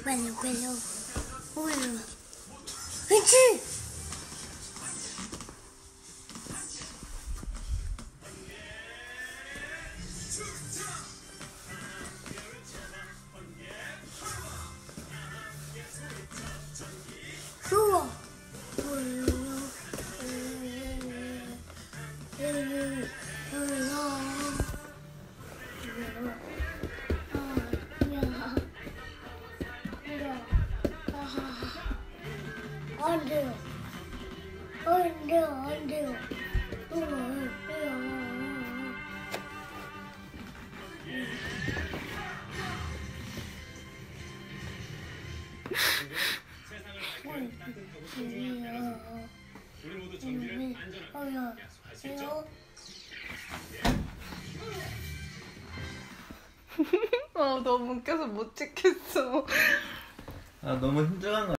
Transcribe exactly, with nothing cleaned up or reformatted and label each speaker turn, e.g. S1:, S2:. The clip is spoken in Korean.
S1: quello, quello, quello. Vedi? Suo. 안 돼요. 안 돼요, 안 돼요.
S2: 우리 모두 전기를 안전하게 약속하시죠?
S3: 아, 너무 웃겨서 못 찍겠어.
S4: 아, 너무 힘들한 거